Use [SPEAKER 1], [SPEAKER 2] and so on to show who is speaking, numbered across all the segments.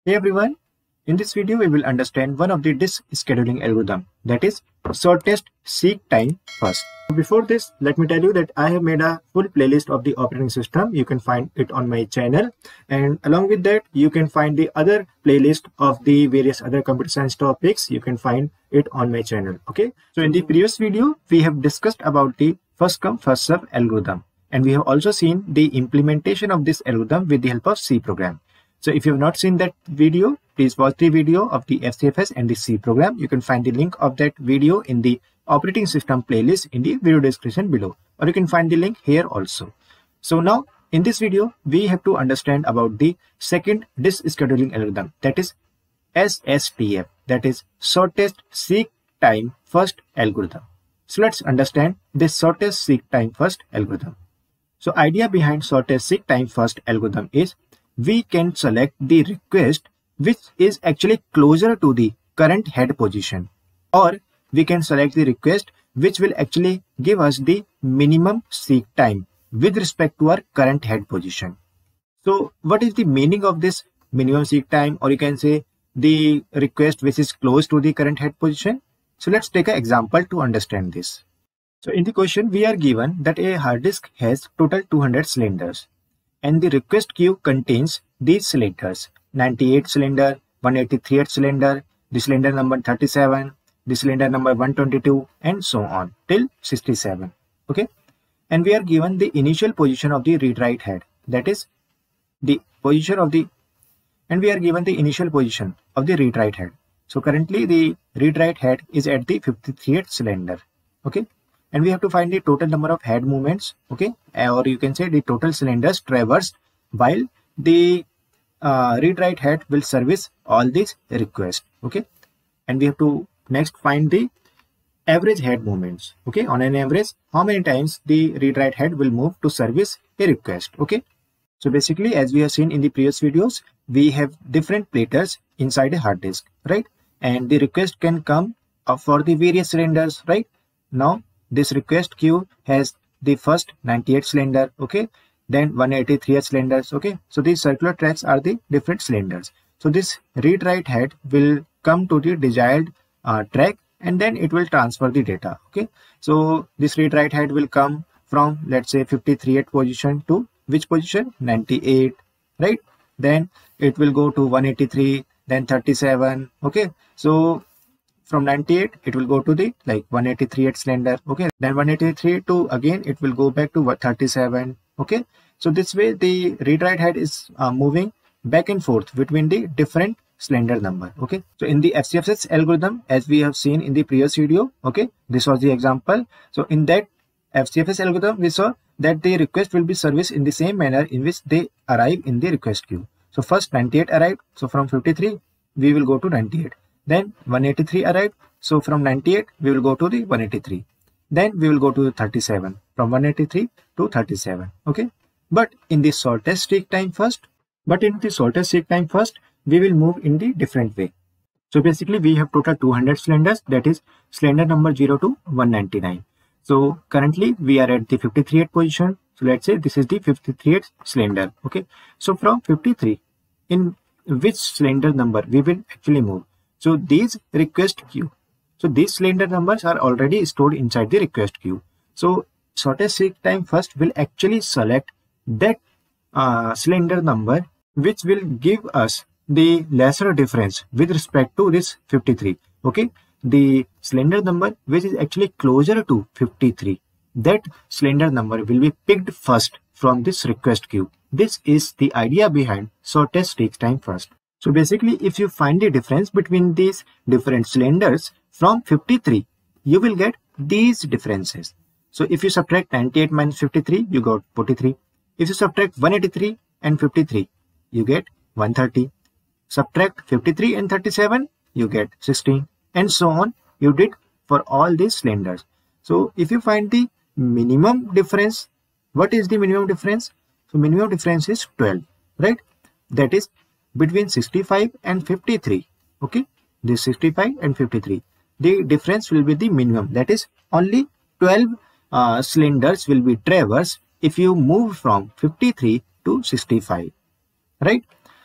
[SPEAKER 1] Hey everyone, in this video we will understand one of the disk scheduling algorithm, that is shortest seek time first. Before this, let me tell you that I have made a full playlist of the operating system. You can find it on my channel, and along with that you can find the other playlist of the various other computer science topics. You can find it on my channel. Okay, so in the previous video we have discussed about the first come first serve algorithm, and we have also seen the implementation of this algorithm with the help of C program. So if you have not seen that video, please watch the video of the FCFS and the C program. You can find the link of that video in the operating system playlist in the video description below, or you can find the link here also. So now in this video, we have to understand about the second disk scheduling algorithm, that is SSTF, that is shortest seek time first algorithm. So let's understand this shortest seek time first algorithm. So idea behind shortest seek time first algorithm is we can select the request which is actually closer to the current head position, or we can select the request which will actually give us the minimum seek time with respect to our current head position. So what is the meaning of this minimum seek time, or you can say the request which is close to the current head position? So let's take an example to understand this. So in the question we are given that a hard disk has total 200 cylinders, and the request queue contains these cylinders: 98 cylinder, 183 cylinder, the cylinder number 37, the cylinder number 122, and so on till 67. Okay, and we are given the initial position of the read-write head, that is the position of the, and we are given the initial position of the read-write head. So currently the read-write head is at the 53rd cylinder. Okay, and we have to find the total number of head movements, okay, or you can say the total cylinders traversed while the read-write head will service all these requests. Okay, and we have to next find the average head movements. Okay, on an average how many times the read-write head will move to service a request. Okay, so basically as we have seen in the previous videos, we have different platters inside a hard disk, right? And the request can come for the various cylinders, right? Now this request queue has the first 98 cylinder, okay, then 183 cylinders, okay. So these circular tracks are the different cylinders. So this read-write head will come to the desired track, and then it will transfer the data. Okay, so this read-write head will come from, let's say, 53rd position to which position? 98, right? Then it will go to 183, then 37. Okay, so from 98 it will go to the 183 cylinder. Okay, then 183 to again it will go back to 37. Okay, so this way the read-write head is moving back and forth between the different cylinder number. Okay, so in the FCFS algorithm, as we have seen in the previous video, okay, this was the example. So in that FCFS algorithm we saw that the request will be serviced in the same manner in which they arrive in the request queue. So first 98 arrived, so from 53 we will go to 98. Then 183 arrived, so from 98 we will go to the 183. Then we will go to 37, from 183 to 37. Okay, but in the shortest seek time first, we will move in the different way. So basically we have total 200 cylinders, that is cylinder number 0 to 199. So currently we are at the 53rd position. So let's say this is the 53rd cylinder. Okay, so from 53, in which cylinder number we will actually move? So these request queue, so these cylinder numbers are already stored inside the request queue. So shortest seek time first will actually select that cylinder number which will give us the lesser difference with respect to this 53. Okay, the cylinder number which is actually closer to 53, that cylinder number will be picked first from this request queue. This is the idea behind shortest seek time first. So basically if you find the difference between these different cylinders from 53, you will get these differences. So if you subtract 98 minus 53, you got 43. If you subtract 183 and 53, you get 130. Subtract 53 and 37, you get 16, and so on you did for all these cylinders. So if you find the minimum difference, what is the minimum difference? So minimum difference is 12, right? That is between 65 and 53. Okay, this 65 and 53, the difference will be the minimum, that is only 12 cylinders will be traversed if you move from 53 to 65, right?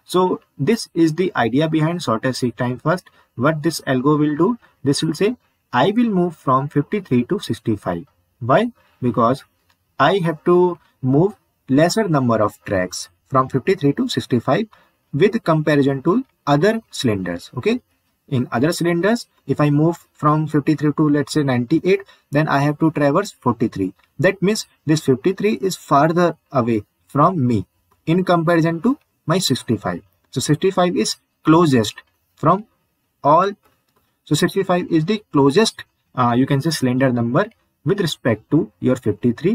[SPEAKER 1] So this is the idea behind shortest seek time first. What this algo will do, this will say I will move from 53 to 65. Why? Because I have to move lesser number of tracks from 53 to 65 with comparison to other cylinders. Okay, in other cylinders, if I move from 53 to let's say 98, then I have to traverse 43. That means this 53 is farther away from me in comparison to my 65. So 65 is closest from all. So 65 is the closest you can say cylinder number with respect to your 53.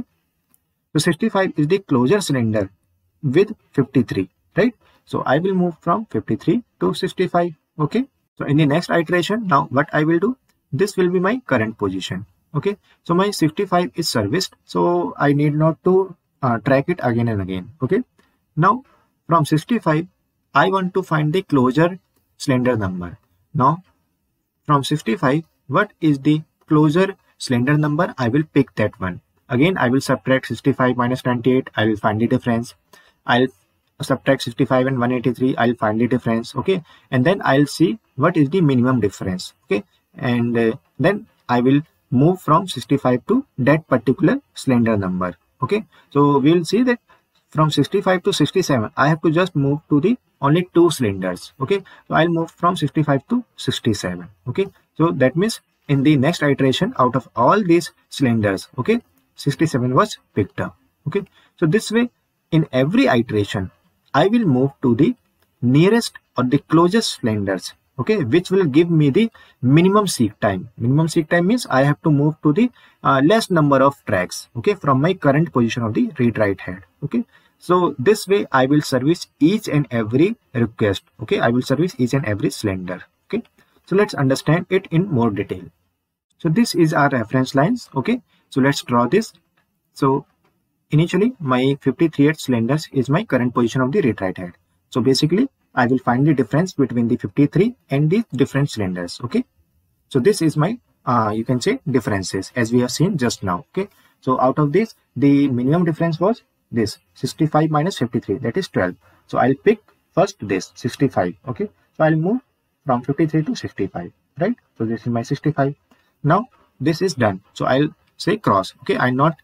[SPEAKER 1] So 65 is the closure cylinder with 53, right? So I will move from 53 to 65. Okay. So in the next iteration, now what I will do, this will be my current position. Okay. So my 65 is serviced, so I need not to track it again and again. Okay. Now from 65, I want to find the closure cylinder number. Now from 65, what is the closure cylinder number? I will pick that one. Again, I will subtract 65 minus 98. I will find the difference. I'll subtract 65 and 183. I'll find the difference. Okay. And then I'll see what is the minimum difference. Okay. And then I will move from 65 to that particular cylinder number. Okay. So we'll see that from 65 to 67, I have to just move to the only 2 cylinders. Okay. So I'll move from 65 to 67. Okay. So that means in the next iteration, out of all these cylinders, okay, 67 was picked up. Okay. So this way, in every iteration, I will move to the nearest or the closest cylinders, okay, which will give me the minimum seek time. Minimum seek time means I have to move to the less number of tracks, okay, from my current position of the read-write head. Okay. So this way I will service each and every request. Okay. I will service each and every cylinder. Okay. So let's understand it in more detail. So this is our reference lines. Okay. So let's draw this. So initially my 53 cylinders is my current position of the read-write head. So basically I will find the difference between the 53 and the different cylinders. Okay. So this is my you can say differences as we have seen just now. Okay. So out of this, the minimum difference was this 65 minus 53, that is 12. So I'll pick first this 65. Okay. So I'll move from 53 to 65, right? So this is my 65. Now this is done. So I'll say cross. Okay. I'll not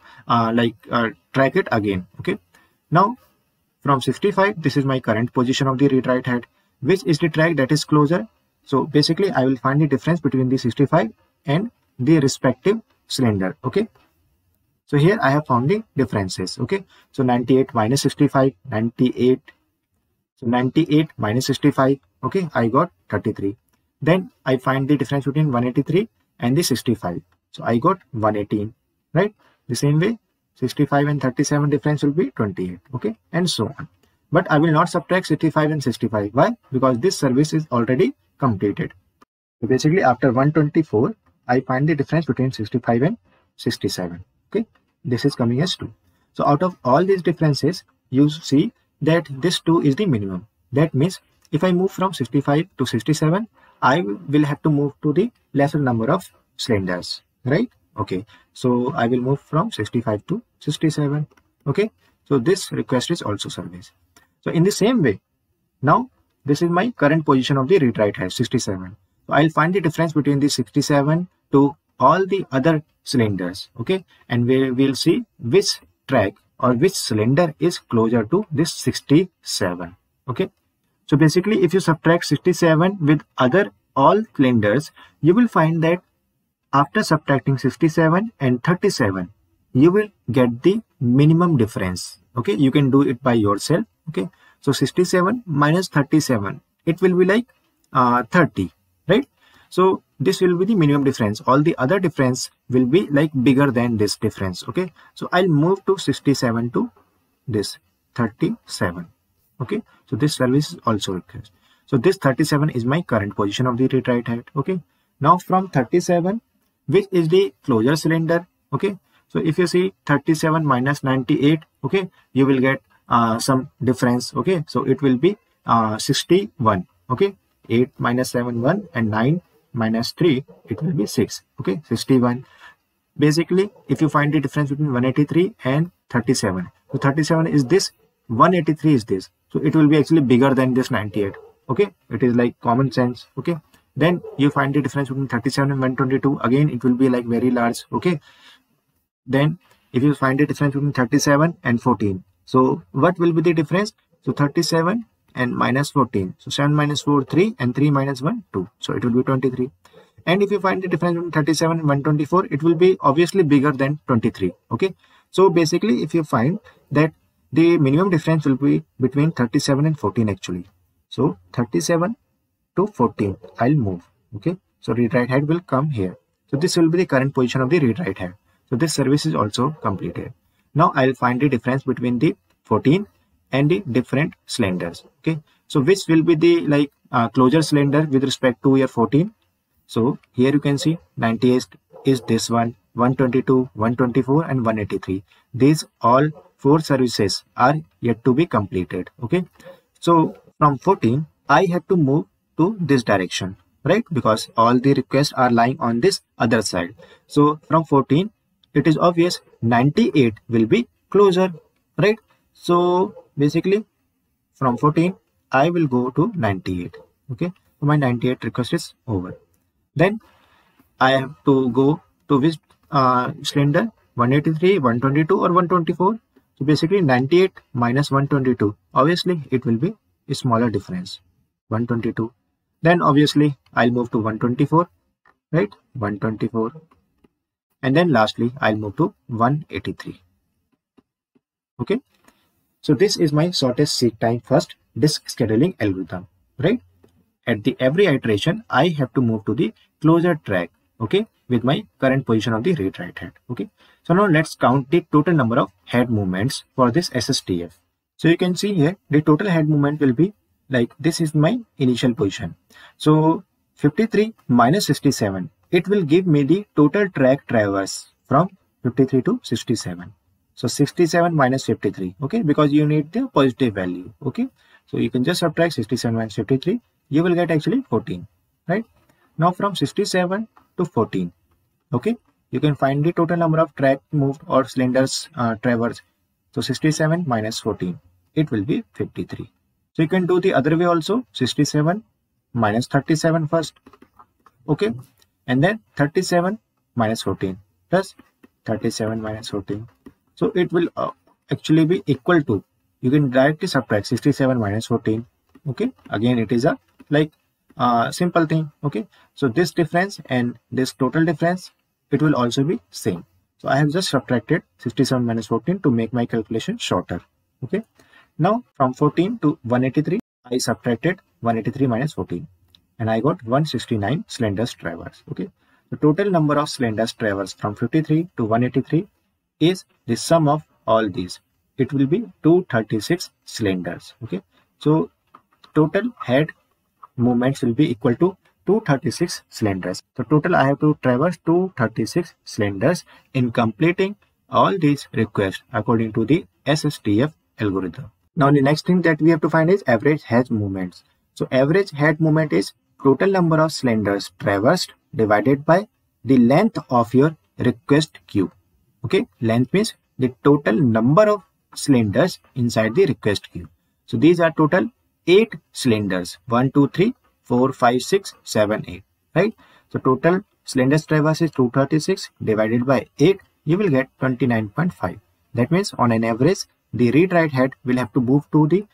[SPEAKER 1] track it again. Okay. Now from 65, this is my current position of the read-write head. Which is the track that is closer? So basically I will find the difference between the 65 and the respective cylinder. Okay. So here I have found the differences. Okay. So 98 minus 65, 98. So 98 minus 65. Okay. I got 33. Then I find the difference between 183 and the 65. So I got 118, right? The same way 65 and 37 difference will be 28. Okay. And so on. But I will not subtract 65 and 65. Why? Because this service is already completed. So basically after 124, I find the difference between 65 and 67. Okay. This is coming as 2. So out of all these differences, you see that this 2 is the minimum. That means if I move from 65 to 67, I will have to move to the lesser number of cylinders, right? Okay. So I will move from 65 to 67. Okay. So this request is also serviced. So in the same way, now this is my current position of the read-write head 67. So I'll find the difference between the 67 to all the other cylinders. Okay. And we will see which track or which cylinder is closer to this 67. Okay. So basically if you subtract 67 with other all cylinders, you will find that after subtracting 67 and 37, you will get the minimum difference. Okay. You can do it by yourself. Okay. So 67 minus 37, it will be like 30, right? So this will be the minimum difference. All the other difference will be like bigger than this difference. Okay. So I'll move to 67 to this 37. Okay. So this service is also required. So this 37 is my current position of the read-write head. Okay. Now from 37, which is the closure cylinder? Okay. So if you see 37 minus 98, okay, you will get some difference. Okay. So it will be 61. Okay. 8 minus 7, 1, and 9 minus 3, it will be 6. Okay. 61. Basically, if you find the difference between 183 and 37, so 37 is this, 183 is this. So it will be actually bigger than this 98. Okay, it is like common sense. Okay, then you find the difference between 37 and 122. Again, it will be like very large. Okay, then if you find the difference between 37 and 14, so what will be the difference? So 37 and minus 14. So 7 minus 4, 3, and 3 minus 1, 2. So it will be 23. And if you find the difference between 37 and 124, it will be obviously bigger than 23. Okay. So basically, if you find that the minimum difference will be between 37 and 14 actually. So 37 to 14, I'll move. Okay. So read write head will come here. So this will be the current position of the read write head. So this service is also completed. Now I'll find the difference between the 14 and the different cylinders. Okay. So which will be the closure cylinder with respect to your 14? So here you can see 98 is this one, 122, 124 and 183. These all 4 services are yet to be completed. Okay. So from 14, I have to move to this direction, right? Because all the requests are lying on this other side. So from 14, it is obvious 98 will be closer, right? So basically from 14, I will go to 98. Okay. So my 98 request is over. Then I have to go to which cylinder? 183, 122 or 124. So basically 98 minus 122. Obviously it will be a smaller difference. 122. Then obviously I'll move to 124, right? 124. And then lastly I'll move to 183. Okay. So this is my shortest seek time first disk scheduling algorithm, right? At the every iteration, I have to move to the closure track, okay, with my current position of the read write head. Okay. So now let's count the total number of head movements for this SSTF. So you can see here the total head movement will be like this is my initial position. So 53 minus 67, it will give me the total track traverse from 53 to 67. So 67 minus 53, okay, because you need the positive value. Okay. So you can just subtract 67 minus 53. You will get actually 14, right? Now from 67 to 14, okay, you can find the total number of track moved or cylinders traversed. So 67 minus 14, it will be 53. So you can do the other way also, 67 minus 37 first, okay, and then 37 minus 14 plus 37 minus 14. So it will actually be equal to, you can directly subtract 67 minus 14. Okay, again it is a simple thing. Okay, so this difference and this total difference, it will also be same. So I have just subtracted 67 minus 14 to make my calculation shorter. Okay, now from 14 to 183, I subtracted 183 minus 14 and I got 169 cylinders traversed. Okay, the total number of cylinders traversed from 53 to 183 is the sum of all these. It will be 236 cylinders. Okay, so total head movements will be equal to 236 cylinders. So total I have to traverse 236 cylinders in completing all these requests according to the SSTF algorithm. Now the next thing that we have to find is average head movements. So average head movement is total number of cylinders traversed divided by the length of your request queue. Okay, length means the total number of cylinders inside the request queue. So these are total 8 cylinders, 1, 2, 3, 4, 5, 6, 7, 8, right? So total cylinders traverse is 236 divided by 8, you will get 29.5. That means on an average, the read write head will have to move to the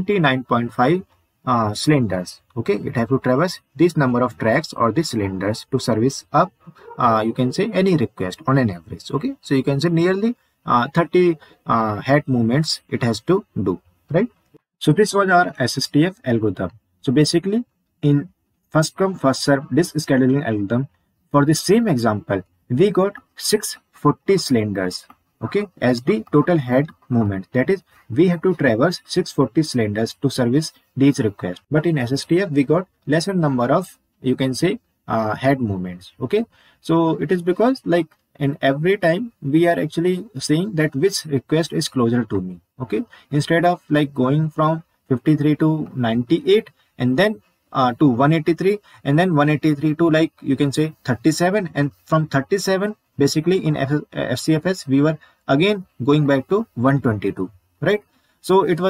[SPEAKER 1] 29.5 cylinders. Okay, it have to traverse this number of tracks or the cylinders to service up, you can say any request on an average. Okay, so you can say nearly 30 head movements it has to do, right? So this was our SSTF algorithm. So basically in first come first serve disk scheduling algorithm, for the same example, we got 640 cylinders, okay, as the total head movement. That is, we have to traverse 640 cylinders to service these requests. But in SSTF, we got lesser number of, you can say, head movements. Okay, so it is because in every time we are actually saying that which request is closer to me. Okay, instead of going from 53 to 98 and then to 183 and then 183 to you can say 37, and from 37 basically in FCFS we were again going back to 122, right? So it was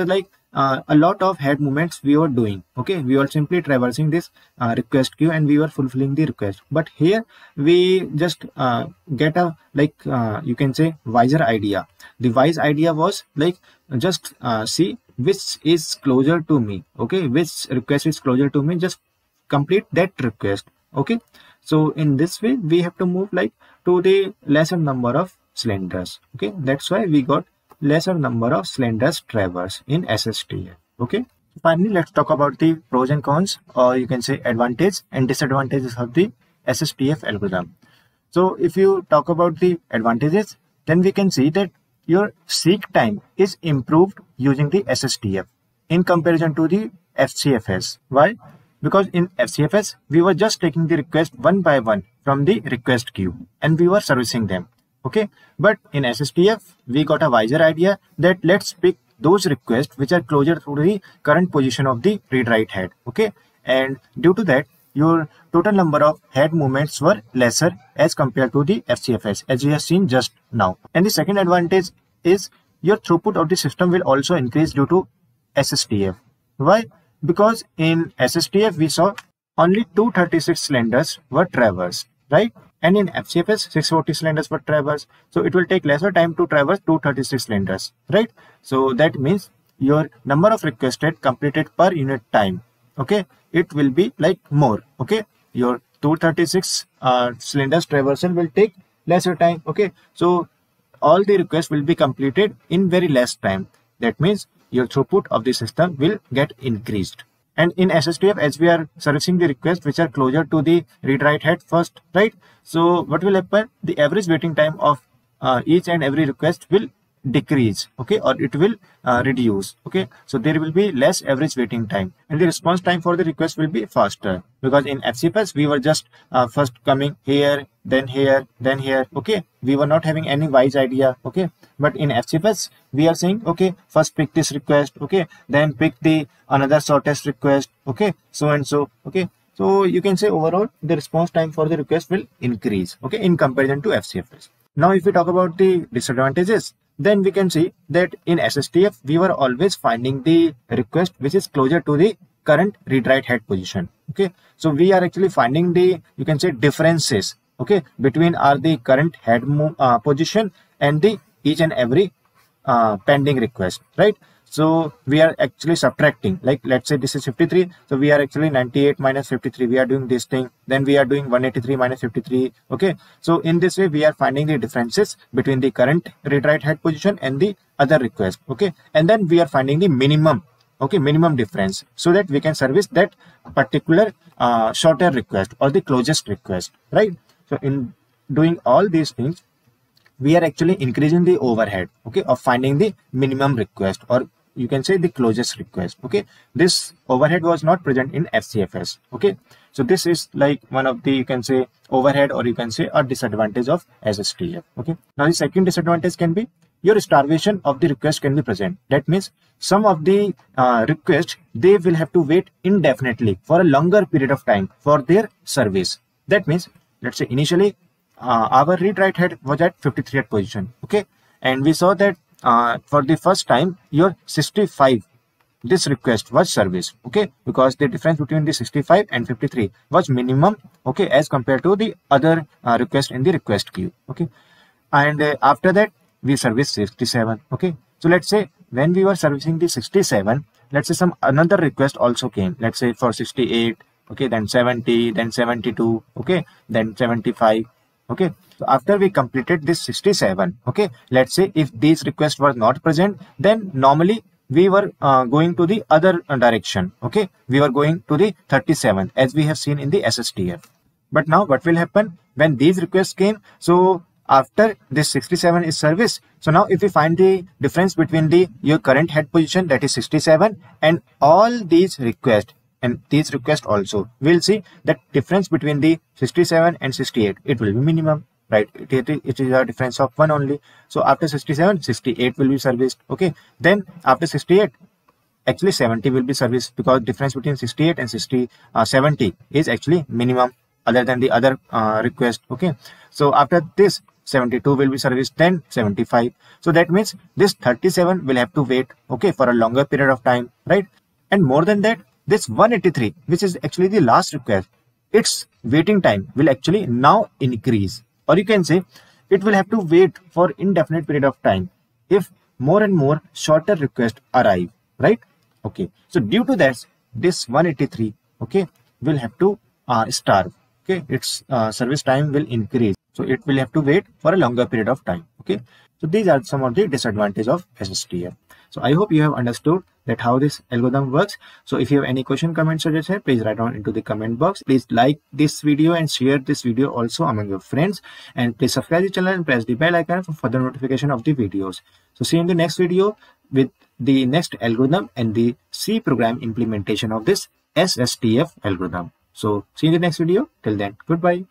[SPEAKER 1] a lot of head movements we were doing. Okay, we were simply traversing this request queue and we were fulfilling the request. But here we just get a you can say wiser idea. The wise idea was like just see which is closer to me. Okay, which request is closer to me, just complete that request. Okay, so in this way we have to move like to the lesser number of cylinders. Okay, that's why we got lesser number of cylinders traversed in SSTF. Okay, finally let's talk about the pros and cons, or you can say advantage and disadvantages of the SSTF algorithm. So if you talk about the advantages, then we can see that your seek time is improved using the SSTF in comparison to the FCFS. Why? Because in FCFS we were just taking the request one by one from the request queue and we were servicing them. Okay, but in SSTF we got a wiser idea that let's pick those requests which are closer to the current position of the read write head. Okay, and due to that your total number of head movements were lesser as compared to the FCFS, as we have seen just now. And the second advantage is your throughput of the system will also increase due to SSTF. Why? Because in SSTF we saw only 236 cylinders were traversed, right? And in FCFS 640 cylinders were traversed, so it will take lesser time to traverse 236 cylinders, right? So that means your number of requested completed per unit time, okay, it will be like more. Okay, your 236 cylinders traversal will take lesser time. Okay, so all the requests will be completed in very less time. That means your throughput of the system will get increased. And in SSTF, as we are servicing the requests which are closer to the read write head first, right? So what will happen? The average waiting time of each and every request will decrease, okay, or it will reduce. Okay, so there will be less average waiting time and the response time for the request will be faster, because in FCFS we were just first coming here, then here, then here. Okay, we were not having any wise idea. Okay, but in FCFS we are saying, okay, first pick this request, okay, then pick the another shortest request, okay, so and so. Okay, so you can say overall the response time for the request will increase, okay, in comparison to FCFS. Now if we talk about the disadvantages, then we can see that in SSTF we were always finding the request which is closer to the current read write head position. Okay, so we are actually finding the, you can say, differences, okay, between the current head position and the each and every pending request, right? So we are actually subtracting, like let's say this is 53, so we are actually 98 minus 53, we are doing this thing, then we are doing 183 minus 53. Okay, so in this way we are finding the differences between the current read write head position and the other request. Okay, and then we are finding the minimum, okay, minimum difference, so that we can service that particular shorter request or the closest request, right? So in doing all these things we are actually increasing the overhead, okay, of finding the minimum request, or you can say the closest request. Okay, this overhead was not present in FCFS. Okay, so this is like one of the, you can say, overhead, or you can say a disadvantage of SSTF. Okay, now the second disadvantage can be your starvation of the request can be present. That means some of the requests, they will have to wait indefinitely for a longer period of time for their service. That means, let's say initially our read write head was at 53rd position. Okay, and we saw that for the first time your 65, this request was serviced. Okay, because the difference between the 65 and 53 was minimum, okay, as compared to the other request in the request queue. Okay, and after that we serviced 67. Okay, so let's say when we were servicing the 67, let's say some another request also came, let's say for 68, okay, then 70, then 72, okay, then 75. Okay, so after we completed this 67, okay, let's say if these requests were not present, then normally we were going to the other direction. Okay, we were going to the 37 as we have seen in the SSTF. But now what will happen when these requests came? So after this 67 is serviced, so now if we find the difference between the your current head position, that is 67, and all these requests, and these requests also, we'll see that difference between the 67 and 68, it will be minimum, right? It is a difference of 1 only. So after 67, 68 will be serviced. Okay, then after 68, actually 70 will be serviced, because difference between 68 and 70 is actually minimum other than the other request. Okay, so after this 72 will be serviced, then 75. So that means this 37 will have to wait, okay, for a longer period of time, right? And more than that, this 183, which is actually the last request, its waiting time will actually now increase, or you can say it will have to wait for indefinite period of time if more and more shorter requests arrive, right? Okay, so due to that, this 183, okay, will have to starve. Okay, its service time will increase, so it will have to wait for a longer period of time. Okay, so these are some of the disadvantages of SSTF. So I hope you have understood that how this algorithm works. So if you have any question, comment, suggestion, please write down into the comment box. Please like this video and share this video also among your friends, and please subscribe the channel and press the bell icon for further notification of the videos. So see you in the next video with the next algorithm and the C program implementation of this SSTF algorithm. So see you in the next video. Till then, goodbye.